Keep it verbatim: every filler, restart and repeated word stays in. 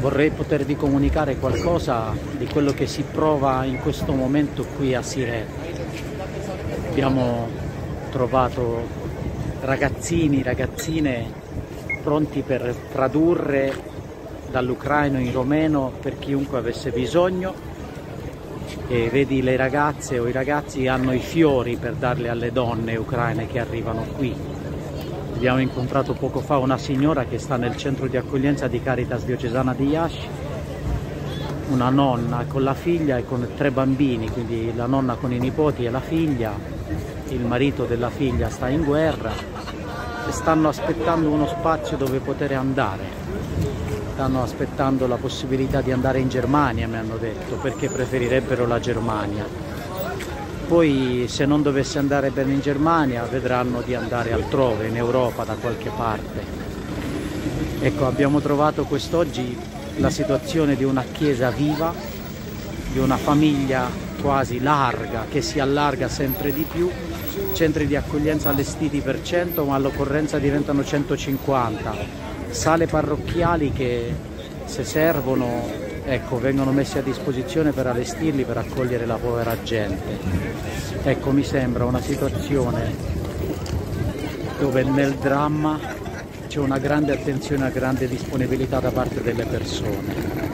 vorrei potervi comunicare qualcosa di quello che si prova in questo momento qui a Sirte. Abbiamo trovato ragazzini, ragazzine pronti per tradurre dall'ucraino in romeno per chiunque avesse bisogno, e vedi le ragazze o i ragazzi hanno i fiori per darli alle donne ucraine che arrivano qui. Abbiamo incontrato poco fa una signora che sta nel centro di accoglienza di Caritas diocesana di Iași, una nonna con la figlia e con tre bambini, quindi la nonna con i nipoti e la figlia, il marito della figlia sta in guerra e stanno aspettando uno spazio dove poter andare, stanno aspettando la possibilità di andare in Germania, mi hanno detto, perché preferirebbero la Germania. Poi se non dovesse andare bene in Germania vedranno di andare altrove, in Europa da qualche parte. Ecco, abbiamo trovato quest'oggi la situazione di una chiesa viva, di una famiglia quasi larga che si allarga sempre di più, centri di accoglienza allestiti per cento ma all'occorrenza diventano centocinquanta, sale parrocchiali che se servono, ecco, vengono messi a disposizione per allestirli, per accogliere la povera gente. Ecco, mi sembra una situazione dove nel dramma c'è una grande attenzione, una grande disponibilità da parte delle persone.